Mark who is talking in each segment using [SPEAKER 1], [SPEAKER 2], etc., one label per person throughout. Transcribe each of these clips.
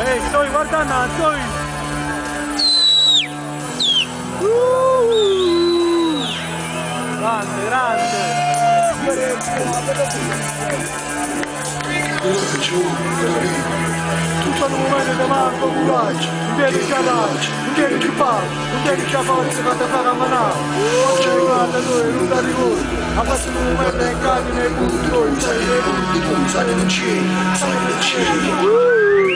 [SPEAKER 1] Ehi, stai guardando, stai! Grande, grande! Tutto il momento che manco un coraggio, non vieni capace, non vieni più pari, non vieni più forza che ti fa camminare. Oggi guarda noi, non da rigore, a questo momento è cani nei punti, noi sei nei punti, tu sai che c'è, sai che c'è.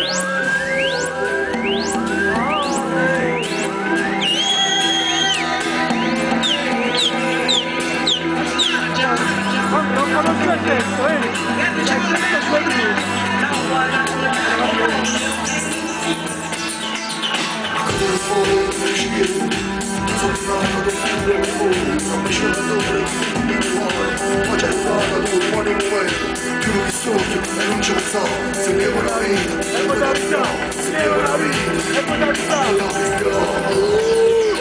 [SPEAKER 1] Non conosco il testo, il testo è quello.
[SPEAKER 2] Non ce lo so, se devo la vita, se devo la vita, se devo la vita, se devo la vita.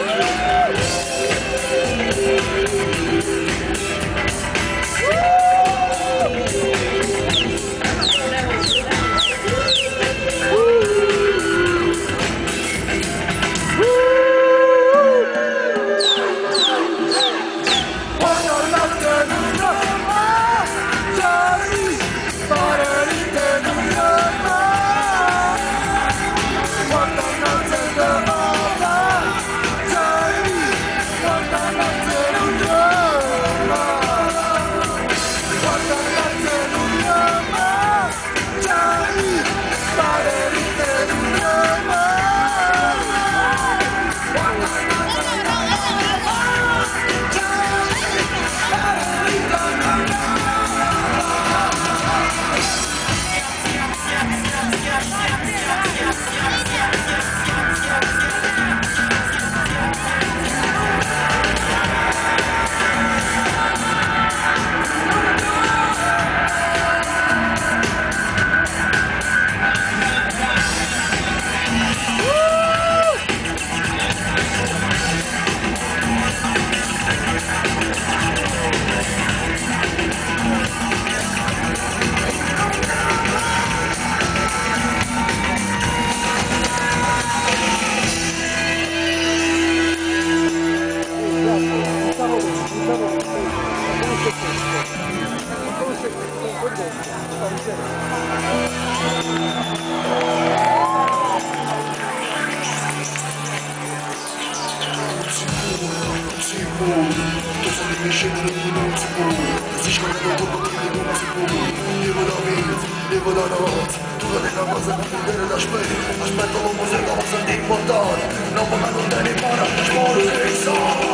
[SPEAKER 2] Devo da notte, tu non è una cosa da vedere da spero. Aspetto la musica, cosa di importante. Non può non te ne para, sporo che so.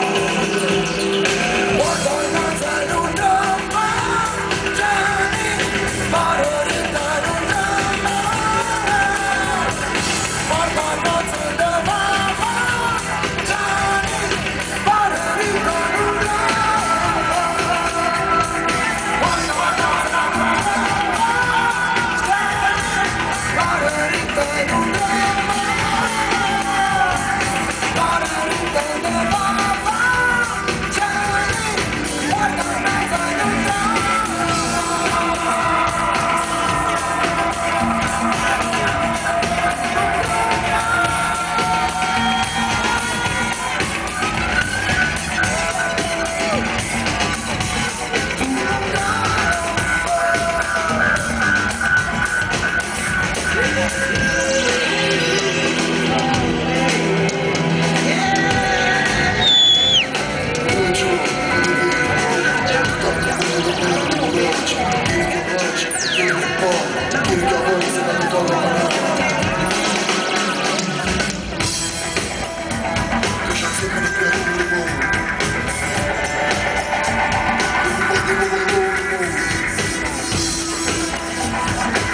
[SPEAKER 2] Guarda innanzi ad un dramma, Gianni, marorita non dramma. Guarda innanzi ad un dramma, Gianni, marorita non dramma.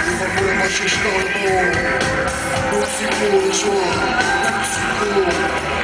[SPEAKER 2] Non si può,